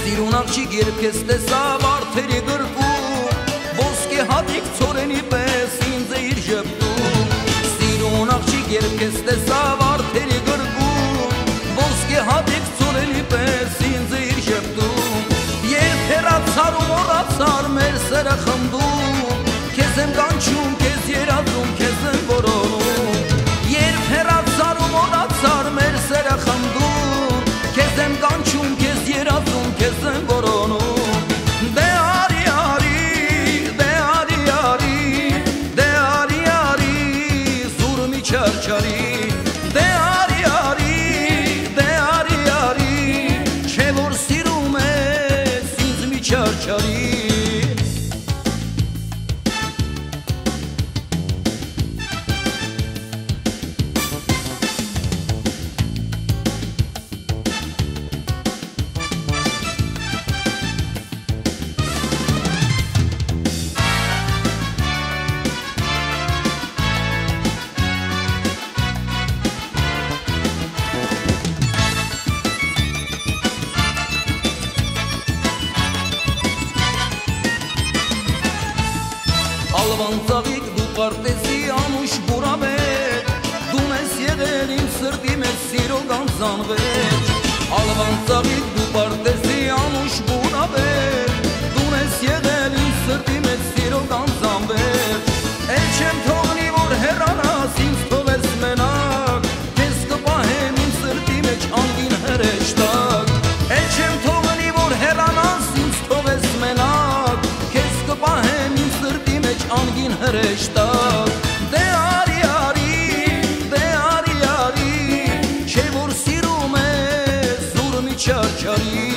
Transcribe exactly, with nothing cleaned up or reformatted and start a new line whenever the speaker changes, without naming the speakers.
Սիրուն աղջիկ երբ քեզ տեսա վարդերի գրկում, ոսկե հատիկ ցորենի պես ինձ է իր ժպտում։ Սիրուն աղջիկ երբ քեզ տեսա վարդերի գրկում, ոսկե հատիկ ցորենի պես ինձ է իր ժպտում։ Երբ հեռացար ու մոռացար մեր սերը խմբում, քեզ եմ կանչում, քեզ երազում, քեզ եմ որոնում։ Երբ հեռացար ու մոռացար մեր սերը խմբում, քեզ եմ կանչում, քեզ երազում, քեզ եմ որոնում։ Դե Ari-Ari, դե Ari-Ari, դե Ari-Ari, զուր մի չարչարի։ Դե Ari-Ari, դե Ari-Ari, չէ որ սիրում ես ինձ մի չարչարի։ Ալվան ծաղիկ դու պարտեզի անուշ բուրավետ, դուն ես եղել իմ սրտի մեջ սիրո գանձանվետ։ Ալվան ծաղիկ դու պարտեզի անուշ բուրավետ, դուն ես եղել իմ սրտի մեջ սիրո գանձանվետ։ Էլ չեմ թողնի որ հեռանաս ինձ թողես մենակ, քեզ կպահեմ իմ սրտի մեջ անգին հրեշտակ։ Էլ չեմ թողնի որ հեռանաս ինձ թողես մենակ, քեզ կպահեմ իմ սրտի մեջ անգին հրեշտակ։ Դե Ari-Ari, դե Ari-Ari, չէ որ սիրում ես զուր մի չարչարի։